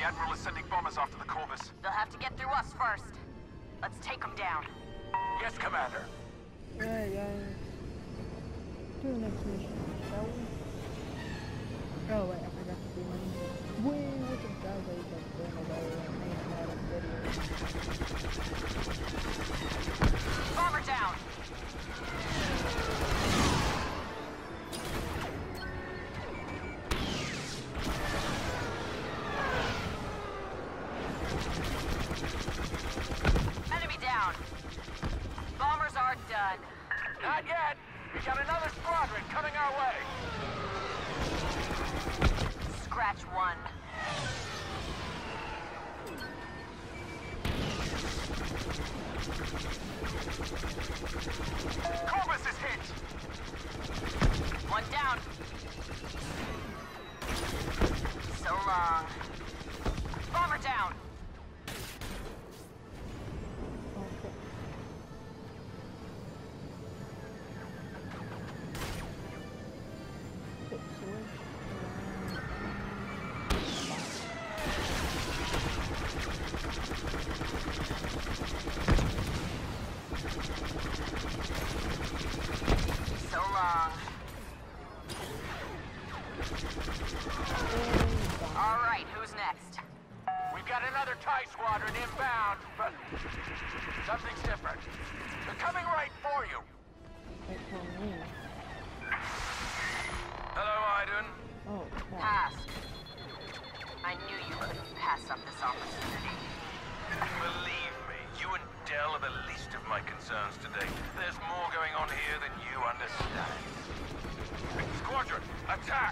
Admiral is sending bombers after the Corvus. They'll have to get through us first. Let's take them down. Yes, Commander. Yeah. Do the next mission, shall we? Oh wait, I forgot to do mine. Wait, what the hell is that video? Bomber down! Enemy down! Bombers are done. Not yet! We got another squadron coming our way! Scratch one. Corvus is hit! One down. So long. Bomber down. So long. All right, who's next? We've got another TIE squadron inbound, but something's different. They're coming right for you. Hello, Iden. Oh, Pass. I knew you couldn't pass up this opportunity. Believe me, you and Del are the least of my concerns today. There's more going on here than you understand. Squadron, attack!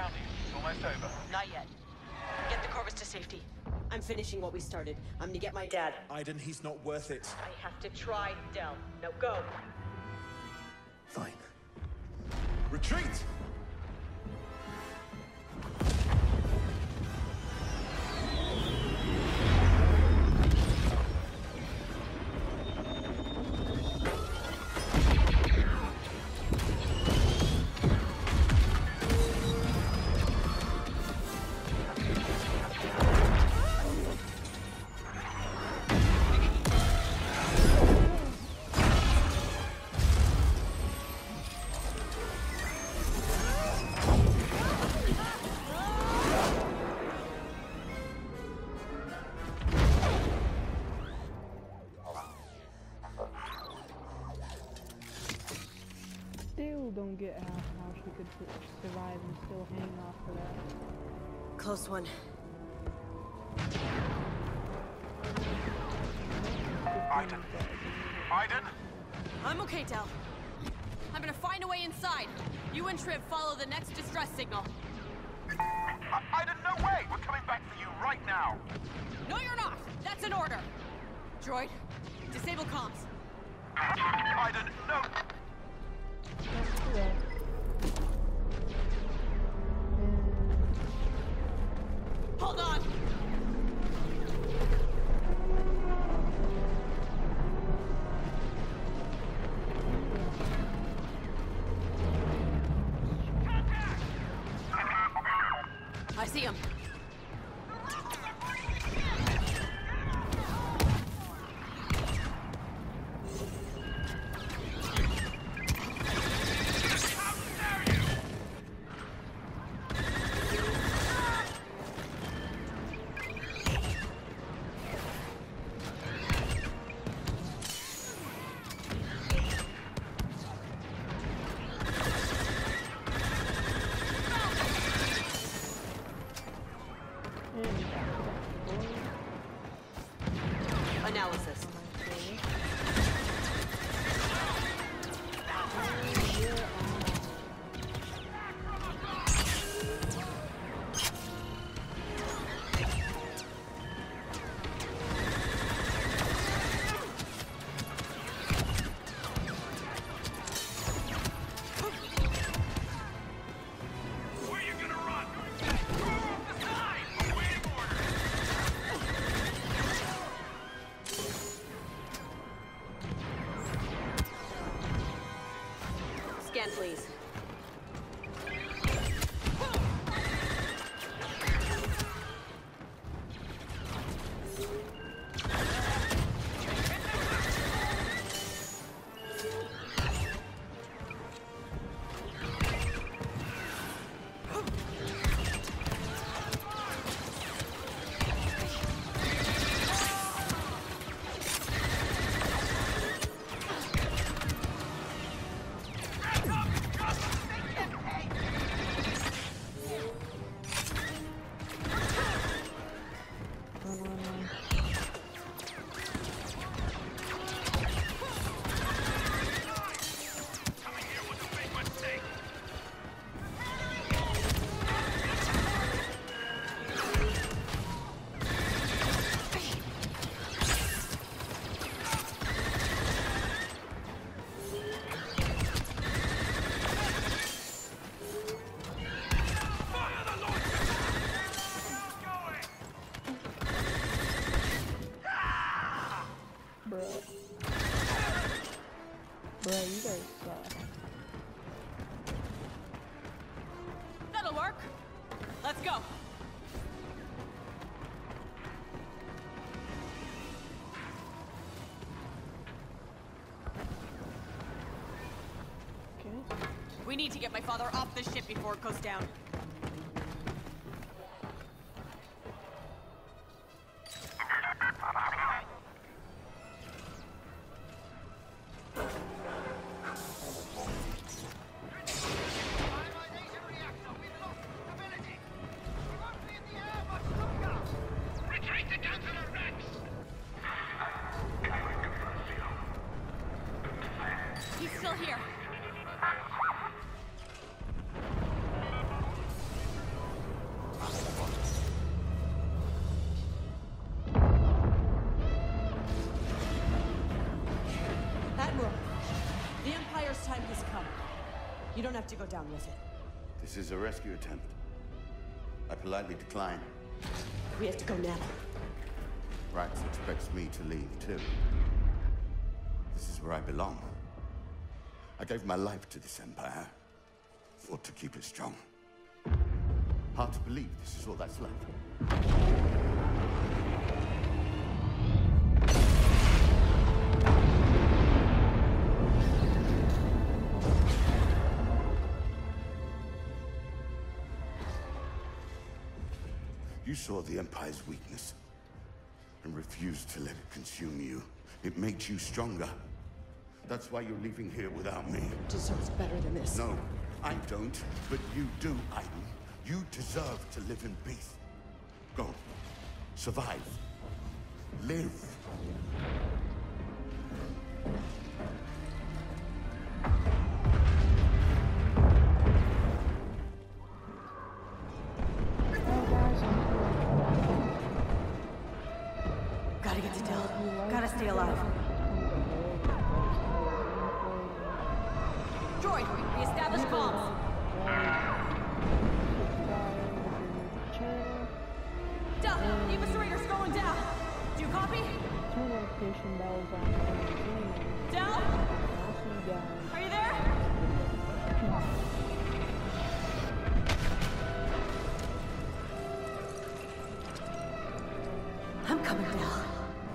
surrounding. It's almost over. Not yet. Get the Corvus to safety. I'm finishing what we started. I'm gonna get my dad. Aiden, he's not worth it. I have to try, Del. Now go. Fine. Retreat! Still don't get how she could survive and still hang off for that. Close one. Aiden. Aiden? I'm okay, Del. I'm gonna find a way inside. You and Triv follow the next distress signal. Aiden, no way! We're coming back for you right now. No, you're not! That's an order! Droid, disable comms. Aiden, no! Yeah. Hold on! I see him. Analysis. Where are you gonna run? Off the side! Waiting orders! Scan, please. Coming here was a big mistake. Fire the launcher! Going! Bruh. Bruh, you guys suck. That'll work. Let's go. Okay. We need to get my father off this ship before it goes down. Ionization reactor, we've lost stability. We won't be in the air much longer. Retreat to Councillor Rex. He's still here. don't have to go down with it. This is a rescue attempt. I politely decline. We have to go now. Rite expects me to leave, too. This is where I belong. I gave my life to this empire. Fought to keep it strong. Hard to believe this is all that's left. You saw the Empire's weakness and refused to let it consume you. It makes you stronger. That's why you're leaving here without me. Deserves better than this. No, I don't, but you do, Aiden. You deserve to live in peace. Go. Survive. Live. Gotta get to Del. Gotta stay alive. Droid, we established comms. Del, the eviscerator's going down. Do you copy? Turn notification bells on. Del? I'll see you guys. Are you there? I'm coming, Del.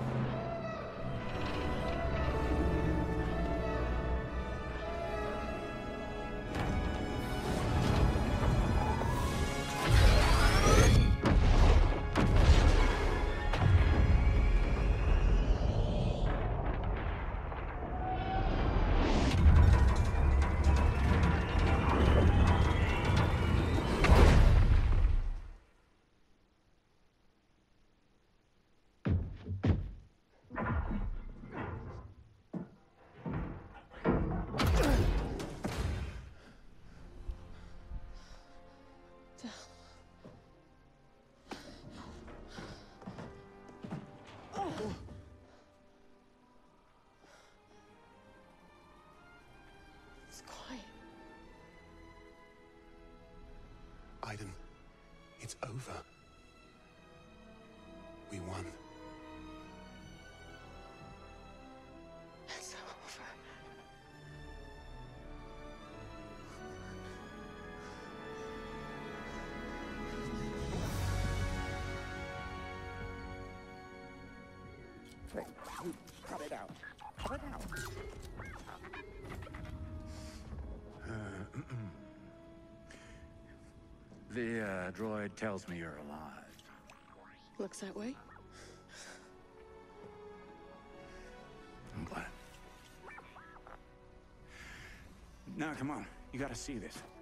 It's quiet. Aiden, it's over. We won. It's over. Cut it out. Cut it out. The droid tells me you're alive. Looks that way. I'm glad. Now, come on. You gotta see this.